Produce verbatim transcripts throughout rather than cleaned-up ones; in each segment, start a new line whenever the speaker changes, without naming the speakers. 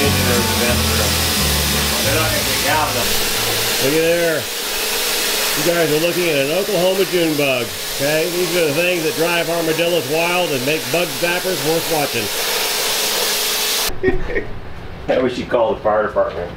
changing those vents for them. They're not going to get out of them. Look at there. You guys are looking at an Oklahoma June bug. Okay, these are the things that drive armadillos wild and make bug zappers worth watching. That we should call the fire department.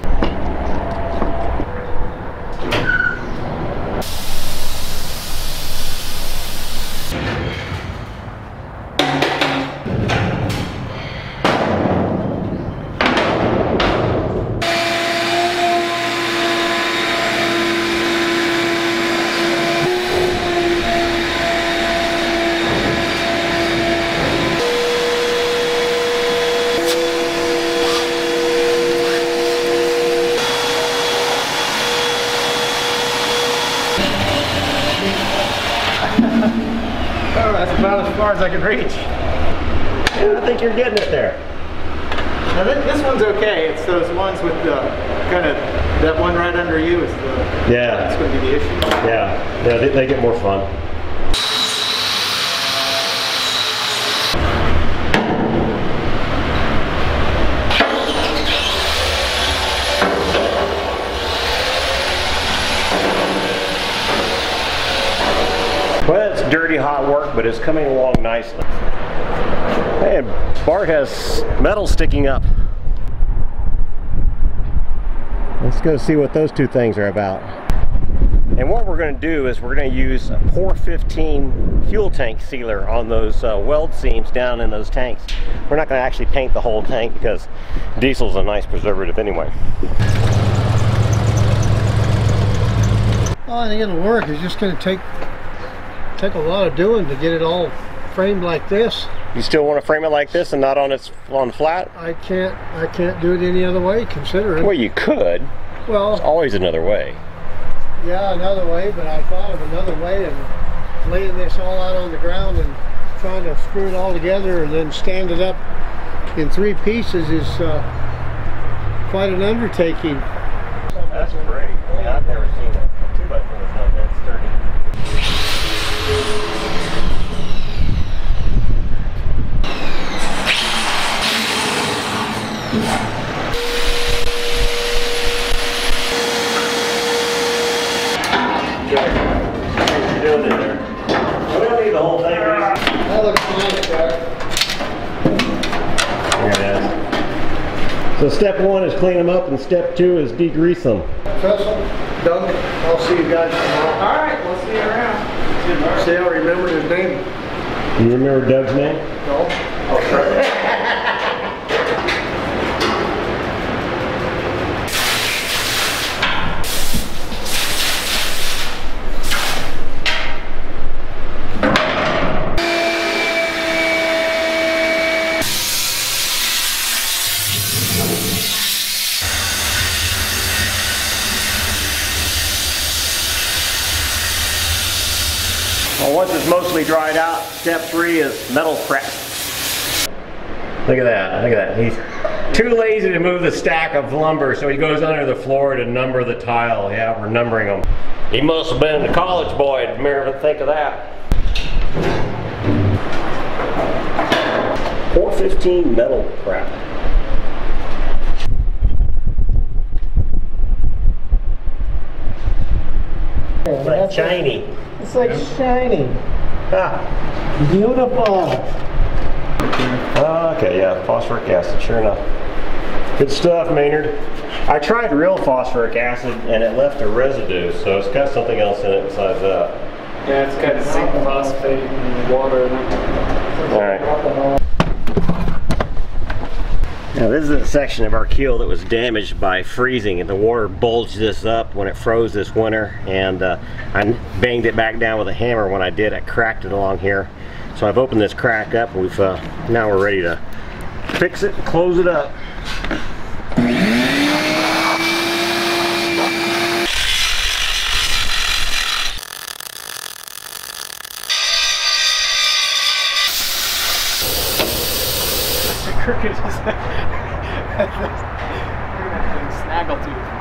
Oh, that's about as far as I can reach.
Yeah, I think you're getting it there.
I think this one's okay. It's those ones with the kind of, that one right under you is the,
yeah.
That's going to be the issue.
Yeah, yeah, they, they get more fun. Well, it's dirty, hot work, but it's coming along nicely. And Bart has metal sticking up. Let's go see what those two things are about. And what we're going to do is we're going to use a P O R fifteen fuel tank sealer on those uh, weld seams down in those tanks. We're not going to actually paint the whole tank because diesel's a nice preservative anyway.
Oh, I think it'll work. It's just going to take take a lot of doing to get it all framed like this.
You still want to frame it like this and not on its on flat?
I can't I can't do it any other way, considering.
Well, you could.
Well,
there's always another way.
Yeah, another way, but I thought of another way, and laying this all out on the ground and trying to screw it all together and then stand it up in three pieces is uh, quite an undertaking.
That's great. I mean, I've never seen a two by four like that sturdy. What you're doing in there? We don't need the whole thing, right?
That looks fine, Jack.
There it is. So step one is clean them up, and step two is degrease them.
Trestle, Doug, I'll see you guys tomorrow.
All right, we'll see you around.
See, I remembered his name.
You remember Doug's name?
No.
Oh, sure. Well, once it's mostly dried out, step three is metal prep. Look at that, look at that. He's too lazy to move the stack of lumber, so he goes under the floor to number the tile. Yeah, we're numbering them. He must have been a college boy to ever think of that. P O R fifteen metal prep. It's like shiny.
It's like shiny.
Ah.
Beautiful.
Okay, yeah, phosphoric acid, sure enough. Good stuff, Maynard. I tried real phosphoric acid and it left a residue, so it's got something else in it besides that.
Yeah, it's got zinc phosphate and water in it.
Alright. Now this is a section of our keel that was damaged by freezing, and the water bulged this up when it froze this winter, and uh, I banged it back down with a hammer. When I did, I cracked it along here. So I've opened this crack up, and we've uh, now we're ready to fix it and close it up.
Crooked is snaggle tooth.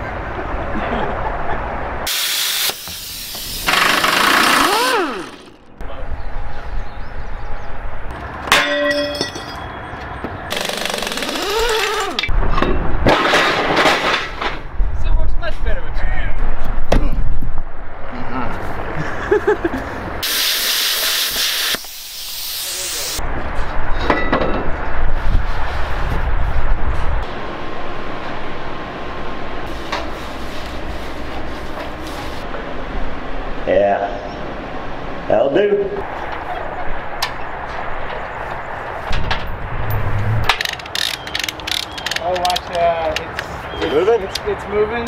Moving?
It's, it's moving.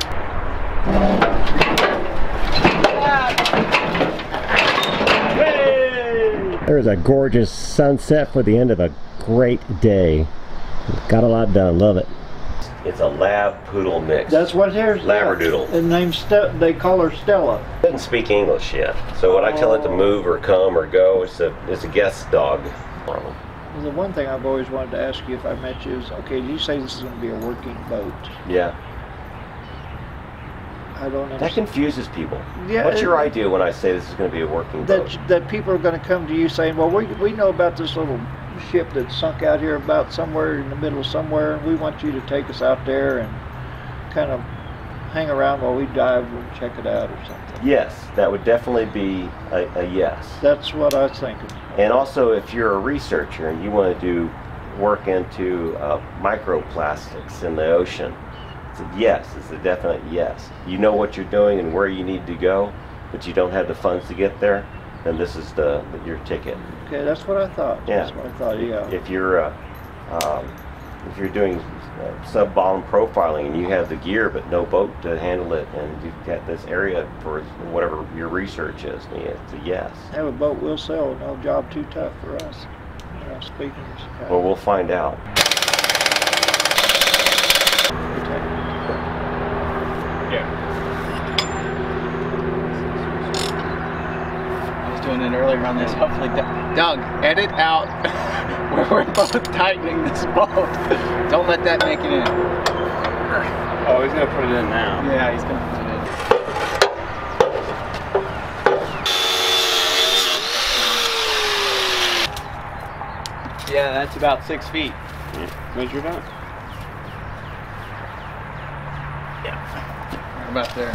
Hey! There's a gorgeous sunset for the end of a great day. Got a lot done. Love it. It's a lab poodle mix.
That's what here's.
Labradoodle.
The name Ste they call her Stella.
Doesn't speak English yet, so when I tell it to move or come or go, it's a it's a guest dog.
Well, the one thing I've always wanted to ask you if I met you is, okay, you say this is going to be a working boat.
Yeah.
I don't understand.
That confuses people.
Yeah,
What's your
it,
idea when I say this is going to be a working
that,
boat?
That people are going to come to you saying, well, we, we know about this little ship that sunk out here about somewhere in the middle of somewhere, and we want you to take us out there and kind of hang around while we dive and check it out or something.
Yes, that would definitely be a, a yes.
That's what I was thinking.
And also, if you're a researcher and you want to do work into uh, microplastics in the ocean, it's a yes. It's a definite yes. You know what you're doing and where you need to go, but you don't have the funds to get there, then this is the, the your ticket.
Okay, that's what I thought.
Yeah.
That's what I thought. Yeah.
If you're uh, um, if you're doing uh, sub-bottom profiling and you have the gear but no boat to handle it, and you've got this area for whatever your research is, it's a yes.
Have a boat we'll sell. No job too tough for us. You know, speaking of Chicago.
Well, we'll find out.
Yeah. I was doing it earlier on this. Hopefully, Doug, edit out where we're both tightening this bolt. Don't let that make it in.
Oh, he's gonna put it in now.
Yeah, he's gonna put it in. Yeah, that's about six feet.
Yeah. Measure it out.
Yeah. Right about there.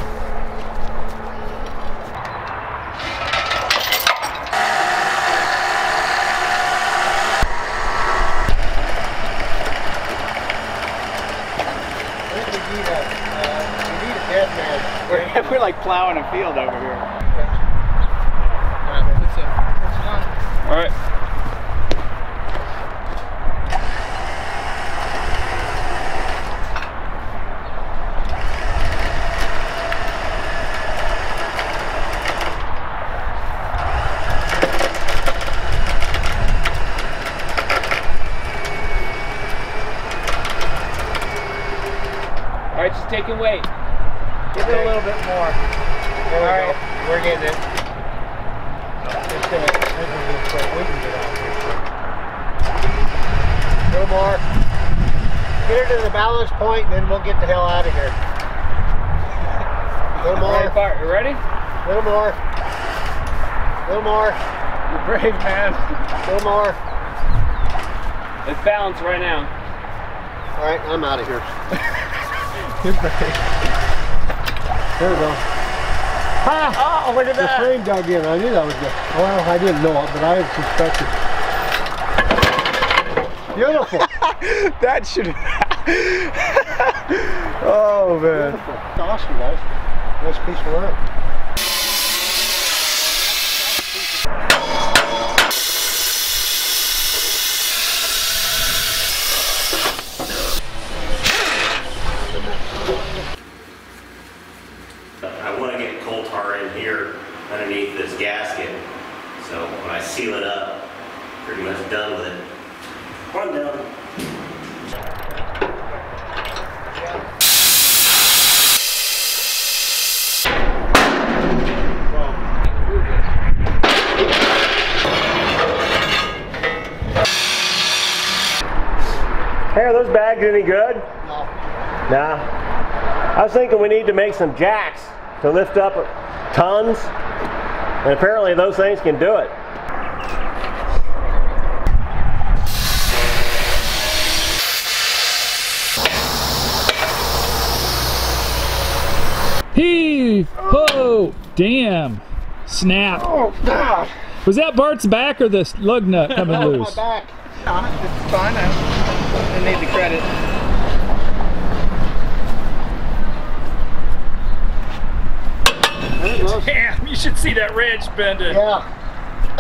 We're, we're like plowing a field over here.
All right. All right, just take and wait.
Give it a little bit more. There we
All right,
go.
we're getting it. Just gonna, this is just so we can get out here. A little more. Get her to the balance point, and then we'll get the hell out of here. A little
All
more.
right, Bart, you ready?
A little more. A little more.
You're brave, man.
A little more.
It's balanced right now.
All right, I'm out of here.
You're brave.
There we go. Ah!
Oh, look at
The
that.
frame dug in. I knew that was good. Well, I didn't know it, but I had suspected. Beautiful.
That should. Oh man.
Beautiful. Awesome, guys. Nice piece of work.
I want to get coal tar in here underneath this gasket, so when I seal it up, pretty much done with it. One down. Hey, are those bags any good?
No.
Nah. I was thinking we need to make some jacks to lift up tons, and apparently those things can do it.
Heave! Ho! Damn! Snap!
Oh, God.
Was that Bart's back or the lug nut coming loose?
My back.
It's fine. I need the credit.
There it goes.
Damn! You should see that wrench bending.
Yeah.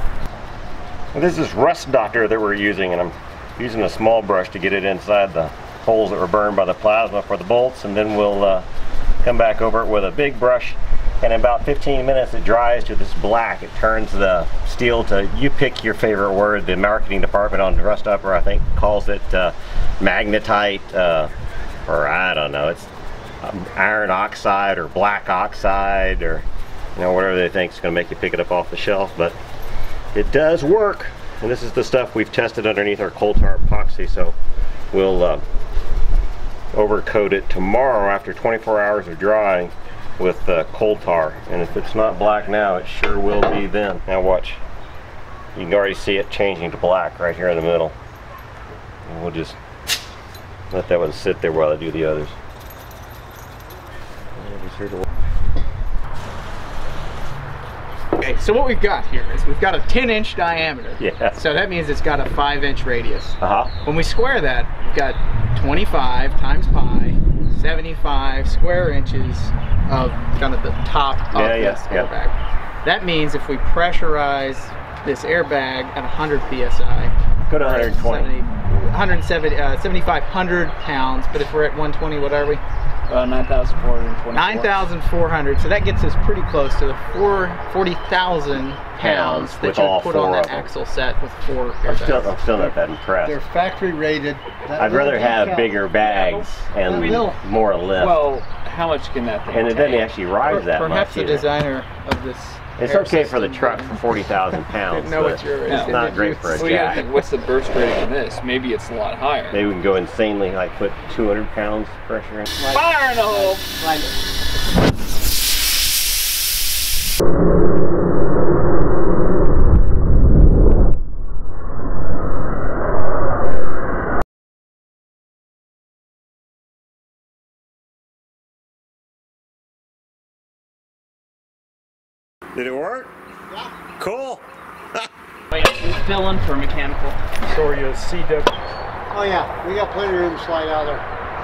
Ugh.
This is rust doctor that we're using, and I'm using a small brush to get it inside the holes that were burned by the plasma for the bolts, and then we'll uh, come back over it with a big brush, and in about fifteen minutes it dries to this black. It turns the steel to, you pick your favorite word. The marketing department on Rust Upper, I think, calls it uh, magnetite, uh, or I don't know, it's um, iron oxide or black oxide, or you know, whatever they think is going to make you pick it up off the shelf. But it does work, and this is the stuff we've tested underneath our coal tar epoxy, so we'll uh, overcoat it tomorrow after twenty-four hours of drying with uh, coal tar, and if it's not black now, it sure will be then. Now watch, you can already see it changing to black right here in the middle, and we'll just let that one sit there while I do the others.
Okay, so what we've got here is we've got a ten inch diameter.
Yeah.
So that means it's got a five inch radius.
Uh-huh.
When we square that, we've got twenty-five times pi, seventy-five square inches of kind of the top of
Yeah, yeah,
this
yeah.
airbag. That means if we pressurize this airbag at one hundred P S I,
Go to one hundred twenty.
one seventy, uh, seventy-five hundred pounds, but if we're at one twenty, what are we?
Uh, nine thousand four hundred twenty.
nine thousand four hundred, so that gets us pretty close to the forty thousand pounds that
with
you
all
put
four
on that
of them.
axle set with four
I'm still,
airbags.
I'm still not that impressed.
They're factory rated. That
I'd rather
little
have
decal-
bigger bags and
Will.
more lift.
Well, how much can that thing
and it doesn't
take?
actually rise that
Perhaps
much
the
either.
designer of this
It's
air
okay for the
system
truck
didn't-
for forty thousand pounds,
didn't know
but
what you were
it's
intended
not
to
great
use.
for a
Well, you gotta
jack.
think, what's the burst rating on this? Maybe it's a lot higher.
Maybe we can go insanely, like put two hundred pounds pressure in.
Fire in the hole!
Did it work?
Yeah.
Cool.
Wait, who's filling for mechanical?
Sorry, a C W.
Oh yeah, we got plenty of room to slide out there.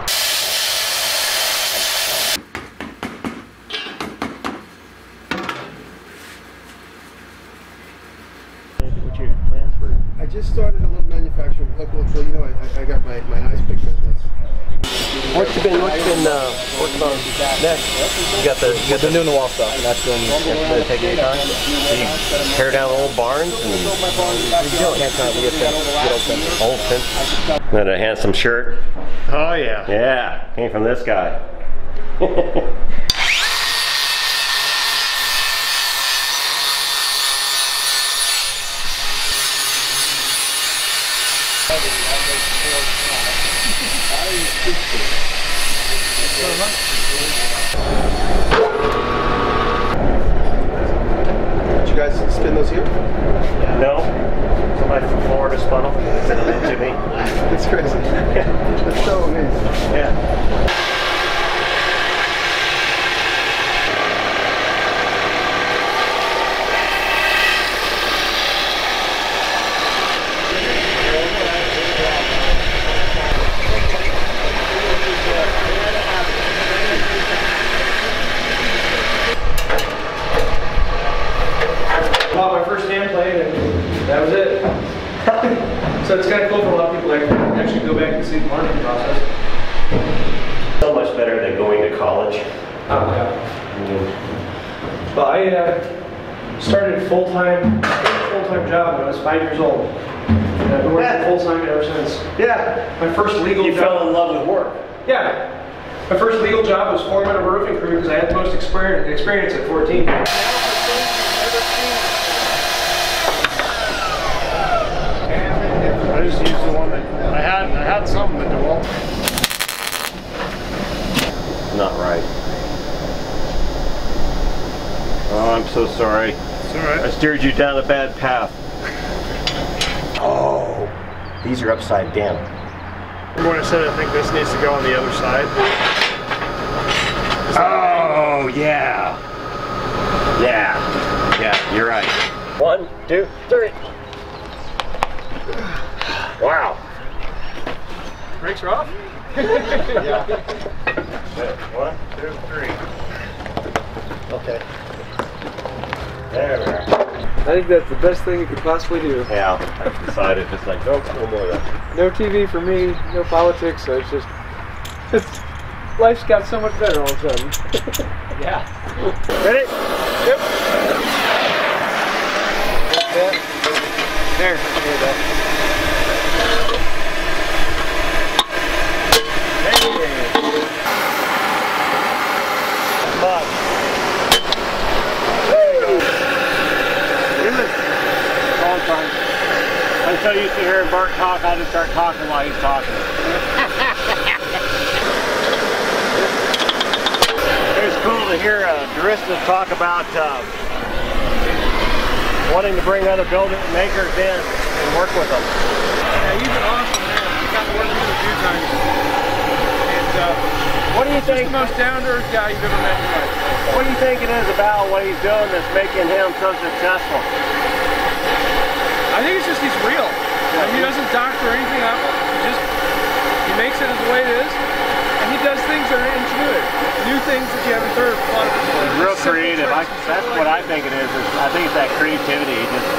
What's your plans for?
I just started a little manufacturing. Look, well, you know, I, I got my, my ice pick business.
What you been, what you been uh, working on next? You got the, you got the new wall stuff. And that's been, that's been taking your time. So you tear down old barns and you don't have time to get fence, old fence. That a handsome shirt.
Oh yeah.
Yeah, came from this guy.
Did you guys spin those here?
No, somebody from Florida spun them, sent them in to me.
That's crazy. That's so amazing.
Yeah.
Bought my first hand plane and that was it. So it's kind of cool for a lot of people to actually go back and see the learning process.
So much better than going to college.
Oh, yeah. Well, I uh, started full-time, full-time job when I was five years old. And I've been working full-time ever since.
Yeah.
My first legal
You
job.
fell in love with work.
Yeah. My first legal job was foreman of a roofing crew because I had the most experience, experience at fourteen.
I just used the one that I had. I had something at the wall.
Not right. Oh, I'm so sorry.
It's all right.
I steered you down a bad path. Oh, these are upside down.
When I said I think this needs to go on the other side.
Oh, yeah. Yeah. Yeah, you're right. One, two, three. Wow.
Brakes are off?
Yeah.
Good. One, two, three.
Okay.
There we are.
I think that's the best thing you could possibly do.
Yeah, I've decided just like, nope, no more of that.
No T V for me, no politics, so it's just, it's, life's got so much better all of a sudden.
Yeah. Ready?
Yep. There. There. There you go.
I'm so used to hearing Bart talk, I just start talking while he's talking. It's cool to hear uh, baristas talk about uh, wanting to bring other builder makers in and work with them.
Yeah, he's an awesome man. I've gotten to work with him a few times. And uh,
what do you
he's
think?
Just the most down-to-earth guy you've ever met in your life.
What do you think it is about what he's doing that's making him so successful?
I think it's just he's real. And he doesn't doctor anything up. He just he makes it the way it is, and he does things that are intuitive, new things that you haven't heard before.
He's real creative. I, that's what I think it is. is. I think it's that creativity. He just,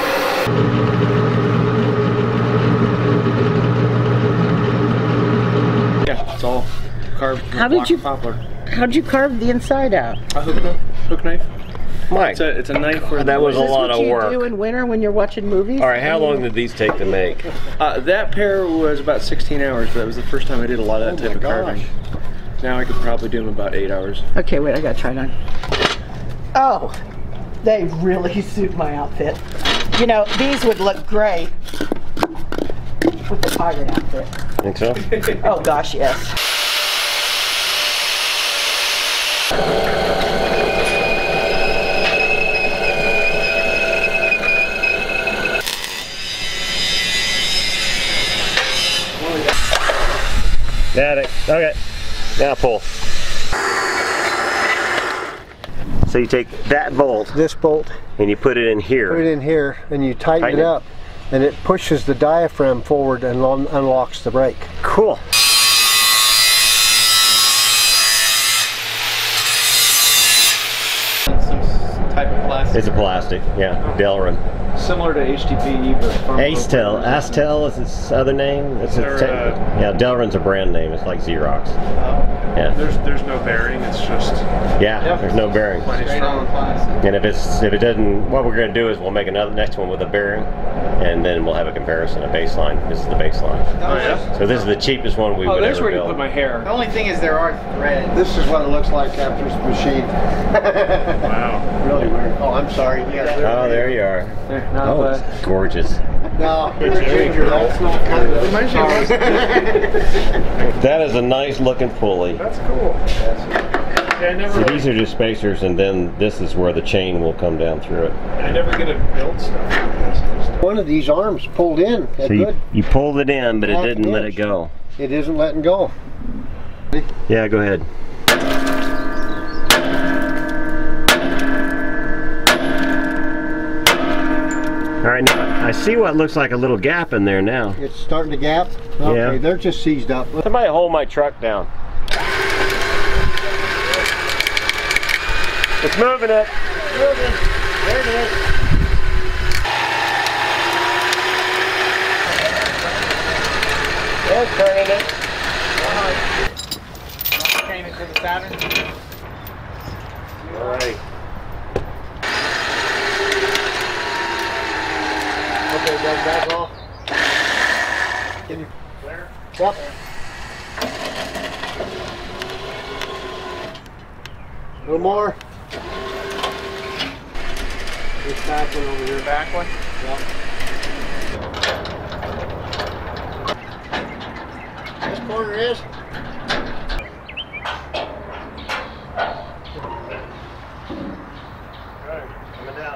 yeah. Yeah, it's all carved from
How
a
did
block
you-
of poplar.
How'd you carve the inside out?
A hook knife. Hook knife.
Mike,
It's a, it's a knife for
that was a
Is this
lot
what
of
you
work.
do in winter when you're watching movies?
All right, how long did these take to make?
Uh, that pair was about sixteen hours, but that was the first time I did a lot of that
Oh
type of
my
carving. Now I could probably do them about eight hours.
Okay, wait, I gotta try it on. Oh, they really suit my outfit. You know, these would look great with the pirate outfit.
Think so?
Oh gosh, yes.
Got it. Okay. Now pull. So you take that bolt
This bolt,
and you put it in here.
put it in here, and you tighten,
Tighten
it
it.
up, and it pushes the diaphragm forward and un unlocks the brake.
Cool.
Some type of plastic.
It's a plastic. Yeah. Delrin.
Similar to H T P E, but far more
Astel. Astel is its other name. It's a
They're,
tech-
uh,
yeah, Delrin's a brand name. It's like Xerox. Yeah.
There's there's no bearing. It's just
Yeah. There's no bearing.
plenty
Straight on
strong.
plastic.
And if it's if it doesn't, what we're going to do is we'll make another next one with a bearing, and then we'll have a comparison, a baseline. This is the baseline.
Oh yeah.
So this is the cheapest one we
Oh,
would
there's
ever
where you
build.
put my hair.
The only thing is there are threads.
This is what it looks like after it's machined.
Wow.
Really weird. Oh, I'm sorry. Yeah,
Oh, there you are.
There, now
Oh,
uh,
it's gorgeous.
No, that's not kind of.
That is a nice looking pulley.
That's cool. Yeah, I never
So these are just spacers, and then this is where the chain will come down through it.
I never get to build stuff like this.
One of these arms pulled in. That
So you,
good.
you pulled it in, but it
Half
didn't
an
let it
inch.
go.
It isn't letting go.
Yeah, go ahead. All right, now I see what looks like a little gap in there now.
It's starting to gap. Okay,
Yeah.
they're just seized up.
Somebody hold my truck down. It's moving it. Moving. There it is. It's turning it.
Chain it to the Saturn.
All right.
Okay, that's back off. Can you
Clear?
Yep. A little more. This back one over here.
Back one.
Yep. This corner is.
Right, coming down.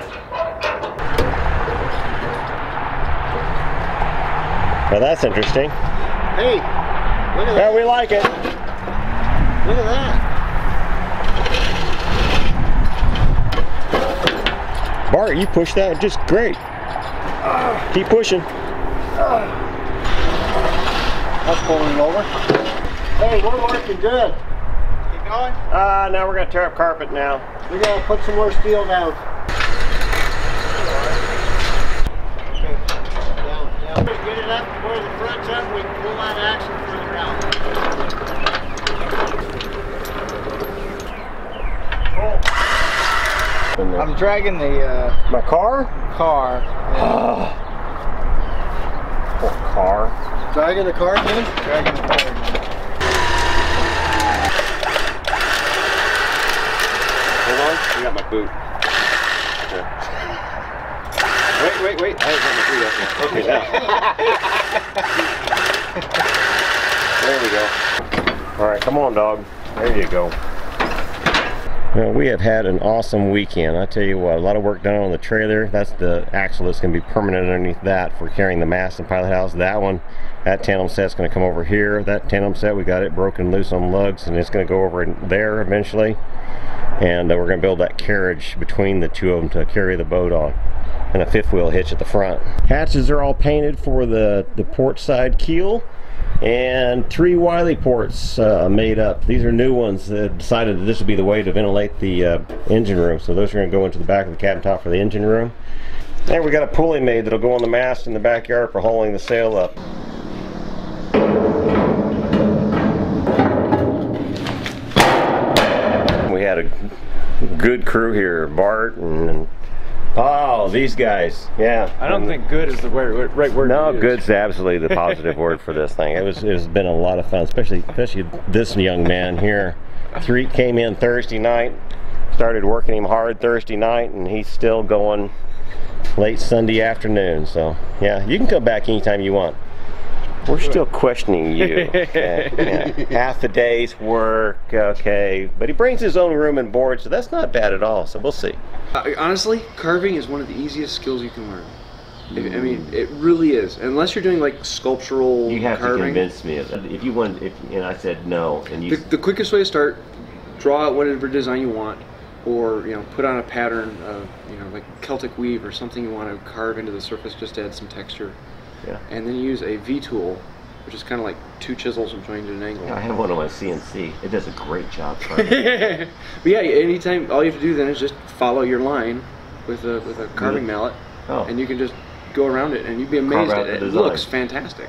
Well, that's interesting.
Hey, look at
Yeah,
that.
we like it.
Look at that.
Bart, you pushed that just great. Keep pushing.
That's pulling it over. Hey, we're working good.
Keep going.
Uh, now we're gonna tear up carpet now.
We gotta put some more steel down. full on action for the ground.
I'm dragging the uh,
My car?
car. Yeah.
Poor car.
Dragging the car again?
Dragging the car.
Hold on, I got my boot. Yeah. Wait, wait, wait. I haven't got my boot up yet. Okay, now. There we go. All right, come on, dog. There you go. Well, we have had an awesome weekend. I tell you what, a lot of work done on the trailer. That's the axle that's going to be permanent underneath that for carrying the mast and pilot house. That one, that tandem set's going to come over here. That tandem set, we got it broken loose on lugs, and it's going to go over in there eventually. And uh, we're going to build that carriage between the two of them to carry the boat on, and a fifth wheel hitch at the front. Hatches are all painted for the, the port side keel. And three Wiley ports uh, made up. These are new ones that decided that this would be the way to ventilate the uh, engine room. So those are going to go into the back of the cabin top for the engine room. And we got a pulley made that'll go on the mast in the backyard for hauling the sail up. We had a good crew here, Bart and, and oh, these guys, yeah.
I don't
and,
think good is the right, right word.
No,
to use.
good's absolutely the positive word for this thing. It was, it's been a lot of fun, especially, especially this young man here. Three came in Thursday night, started working him hard Thursday night, and he's still going late Sunday afternoon. So, yeah, you can come back anytime you want. We're still questioning you. Okay, yeah. Half the day's work, okay. But he brings his own room and board, so that's not bad at all. So we'll see.
Uh, honestly, carving is one of the easiest skills you can learn. I mean, it really is. Unless you're doing like sculptural
You have
carving.
to convince me. If you want, if and I said no, and you.
The, the quickest way to start: draw out whatever design you want, or you know, put on a pattern of you know, like Celtic weave or something you want to carve into the surface, just to add some texture.
Yeah.
And then use a V tool, which is kind of like two chisels and joined at an angle.
Yeah, I have one on my C N C. It does a great job carving.
But yeah, anytime, all you have to do then is just follow your line with a with a carving mallet,
oh.
and you can just go around it, and you'd be amazed
Carve
at
out
it.
the
It looks
design.
fantastic.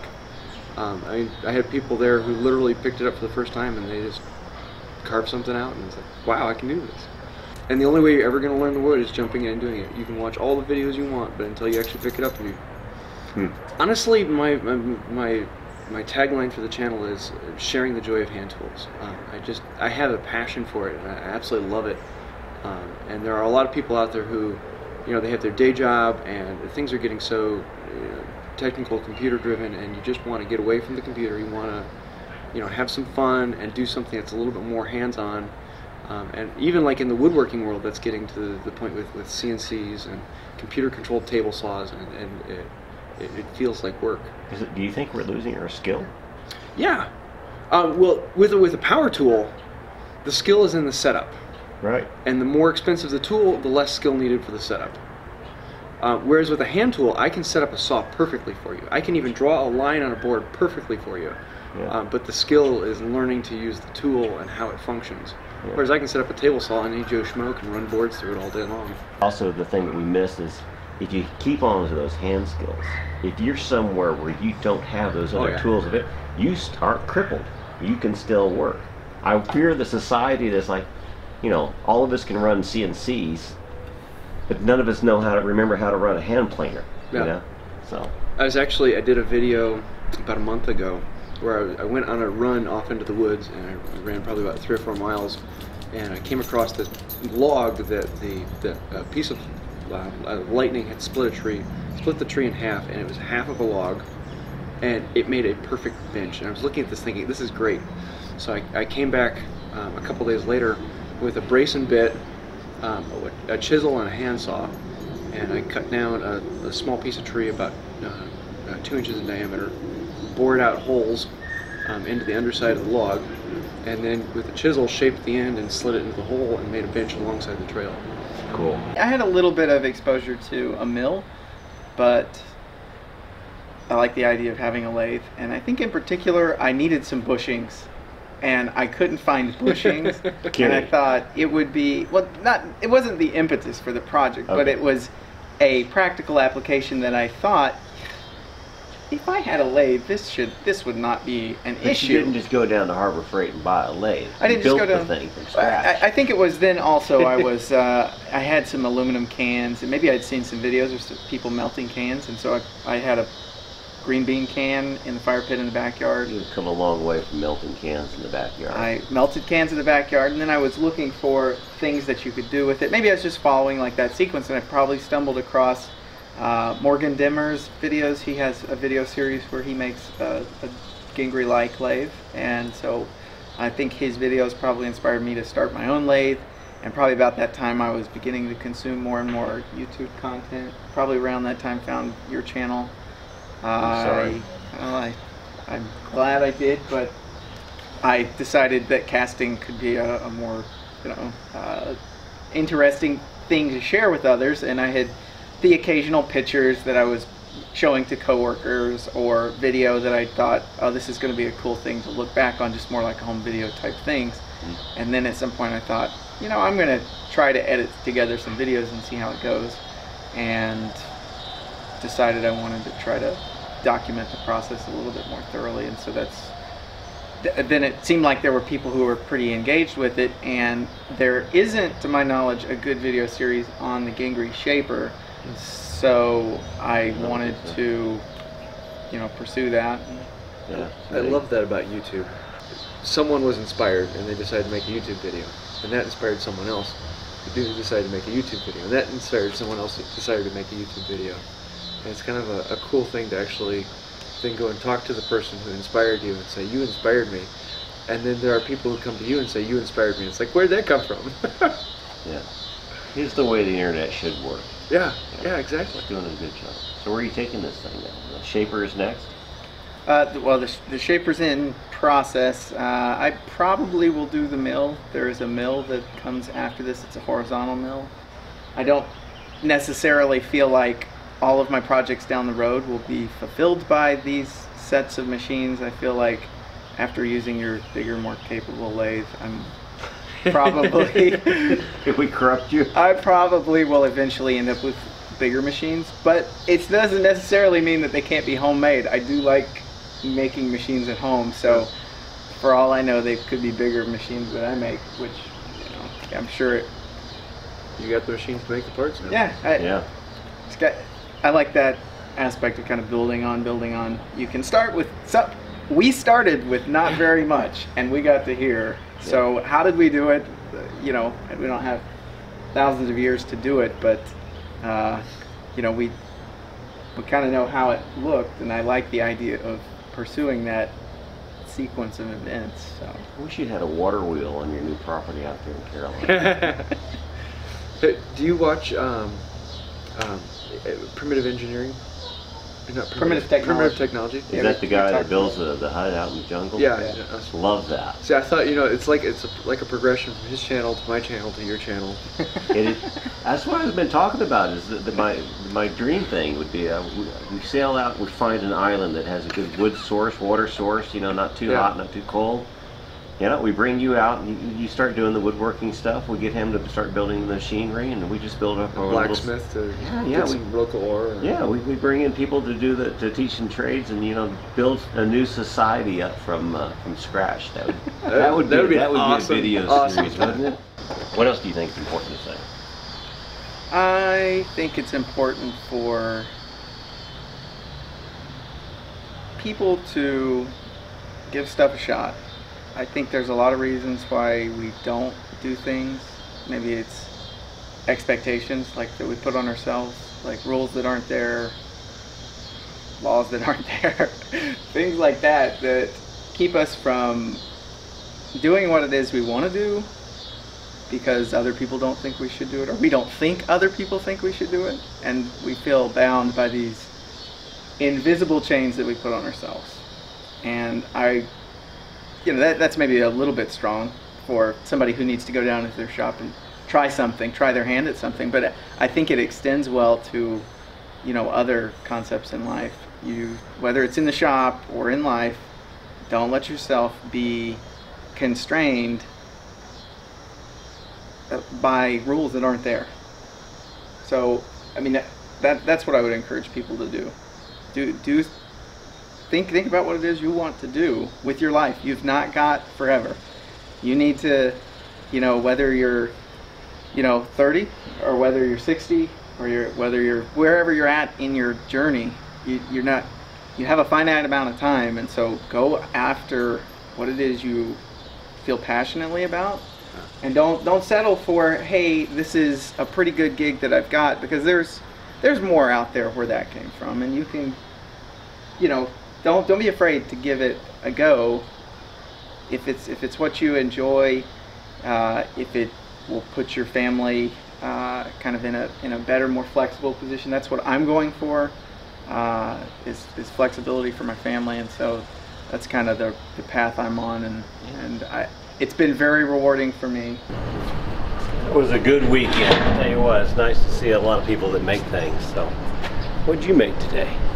Um, I mean, I had people there who literally picked it up for the first time, and they just carved something out, and it's like, wow, I can do this. And the only way you're ever going to learn the wood is jumping in and doing it. You can watch all the videos you want, but until you actually pick it up, and you. Hmm. Honestly, my, my my my tagline for the channel is sharing the joy of hand tools. Um, I just I have a passion for it, and I absolutely love it. Um, and there are a lot of people out there who, you know, they have their day job, and things are getting so you know, technical, computer driven, and you just want to get away from the computer. You want to, you know, have some fun and do something that's a little bit more hands-on. Um, and even like in the woodworking world, that's getting to the, the point with with C N Cs and computer-controlled table saws, and, and it, It, it feels like work.
Is it, do you think we're losing our skill?
Yeah. Um, well, with a, with a power tool, the skill is in the setup.
Right.
And the more expensive the tool, the less skill needed for the setup. Uh, whereas with a hand tool, I can set up a saw perfectly for you. I can even draw a line on a board perfectly for you. Yeah. Um, but the skill is learning to use the tool and how it functions. Yeah. Whereas I can set up a table saw and any Joe Schmo can run boards through it all day long.
Also, the thing that we miss is if you keep on to those hand skills, if you're somewhere where you don't have those other
oh, yeah.
tools of it, you aren't crippled. You can still work. I fear the society that's like, you know, all of us can run C N Cs, but none of us know how to remember how to run a hand planer. Yeah. You know? So
I was actually I did a video about a month ago where I, I went on a run off into the woods, and I ran probably about three or four miles, and I came across this log that the the uh, piece of Uh, lightning had split a tree, split the tree in half, and it was half of a log, and it made a perfect bench. And I was looking at this thinking, this is great. So I, I came back um, a couple days later with a brace and bit, um, a, a chisel and a handsaw, and I cut down a, a small piece of tree about uh, uh, two inches in diameter, bored out holes um, into the underside of the log, and then with the chisel shaped the end and slid it into the hole and made a bench alongside the trail.
Cool.
I had a little bit of exposure to a mill, but I like the idea of having a lathe, and I think in particular I needed some bushings, and I couldn't find bushings, and I thought it would be, well, not, it wasn't the impetus for the project, okay. but it was a practical application that I thought if I had a lathe, this should this would not be an
But
issue.
you didn't just go down to Harbor Freight and buy a lathe.
I didn't
you
just
built
go down.
the thing from scratch.
I, I think it was then also I was uh, I had some aluminum cans, and maybe I'd seen some videos of some people melting cans, and so I, I had a green bean can in the fire pit in the backyard.
You've come a long way from melting cans in the backyard.
I melted cans in the backyard, and then I was looking for things that you could do with it. Maybe I was just following like that sequence, and I probably stumbled across uh, Morgan Dimmer's videos. He has a video series where he makes a, a Gingrey-like lathe, and so I think his videos probably inspired me to start my own lathe. And probably about that time I was beginning to consume more and more YouTube content. Probably around that time found your channel.
I'm sorry.
I, well, I, I'm glad I did, but I decided that casting could be a, a more, you know, uh, interesting thing to share with others, and I had the occasional pictures that I was showing to coworkers or video that I thought, oh, this is going to be a cool thing to look back on, just more like home video type things. Mm-hmm. And then at some point I thought, you know, I'm going to try to edit together some videos and see how it goes, and decided I wanted to try to document the process a little bit more thoroughly. And so that's th then it seemed like there were people who were pretty engaged with it, and there isn't, to my knowledge, a good video series on the Gingrey shaper, so I wanted to, you know, pursue that.
Yeah,
I love that about YouTube. Someone was inspired and they decided to make a YouTube video, and that inspired someone else who decided to make a YouTube video, and that inspired someone else who decided to make a YouTube video. And it's kind of a, a cool thing to actually then go and talk to the person who inspired you and say, you inspired me. And then there are people who come to you and say, you inspired me. It's like, where did that come from?
Yeah. Here's the way the internet should work.
Yeah, yeah, yeah, exactly.
It's doing a good job. So where are you taking this thing now? The shaper is next?
Uh, well, the, the shaper's in process. Uh, I probably will do the mill. There is a mill that comes after this. It's a horizontal mill. I don't necessarily feel like all of my projects down the road will be fulfilled by these sets of machines. I feel like after using your bigger, more capable lathe, I'm probably...
Did we corrupt you?
I probably will eventually end up with bigger machines, but it doesn't necessarily mean that they can't be homemade. I do like making machines at home, so for all I know, they could be bigger machines that I make, which, you know, I'm sure it...
You got the machines to make the parts now.
Yeah. I,
Yeah.
It's got, I like that aspect of kind of building on, building on. You can start with, so, we started with not very much, and we got to here. So how did we do it? You know, we don't have thousands of years to do it, but uh, you know, we we kind of know how it looked, and I like the idea of pursuing that sequence of events. So
I wish you'd had a water wheel on your new property out there in Carolina.
Do you watch um, um, Primitive Engineering? Not
Primitive Technology.
Primitive Technology.
Is
Yeah,
that
we-
the guy
we
that
talked
builds the, the hut out in the jungle?
Yeah.
Yeah.
yeah, that's-
Love that.
See, I thought, you know, it's like it's a, like a progression from his channel to my channel to your channel.
It is, that's what I've been talking about. Is that the, my my dream thing would be uh, we, we sail out, we find an island that has a good wood source, water source. You know, not too
Yeah.
hot, not too cold. You know, we bring you out and you, you start doing the woodworking stuff. We get him to start building the machinery, and we just build up our
Blacksmith to
Yeah,
get
yeah, we-
some local ore.
Little, yeah, we, we bring in people to do the to teach them trades and you know build a new society up from uh, from scratch. That would that,
That-
would
that
be
would be
that would
awesome.
be a video
Awesome.
series, wouldn't it? What else do you think is important to say?
I think it's important for people to give stuff a shot. I think there's a lot of reasons why we don't do things. Maybe it's expectations like that we put on ourselves, like rules that aren't there, laws that aren't there, things like that that keep us from doing what it is we want to do because other people don't think we should do it, or we don't think other people think we should do it, and we feel bound by these invisible chains that we put on ourselves. And I You know, that, that's maybe a little bit strong for somebody who needs to go down to their shop and try something, try their hand at something. But I think it extends well to, you know, other concepts in life. You, whether it's in the shop or in life, don't let yourself be constrained by rules that aren't there. So, I mean, that, that that's what I would encourage people to do. Do do think think about what it is you want to do with your life. You've not got forever. You need to, you know, whether you're, you know, thirty or whether you're sixty or you're whether you're wherever you're at in your journey, you, you're not. You have a finite amount of time, and so go after what it is you feel passionately about, and don't don't settle for, hey, this is a pretty good gig that I've got, because there's there's more out there where that came from, and you can, you know, don't don't be afraid to give it a go if it's if it's what you enjoy, uh, if it will put your family uh, kind of in a in a better, more flexible position. That's what I'm going for. Uh, is, is flexibility for my family, and so that's kind of the, the path I'm on, and, and I, it's been very rewarding for me.
It was a good weekend. I'll tell you what, it's nice to see a lot of people that make things. So, what'd you make today?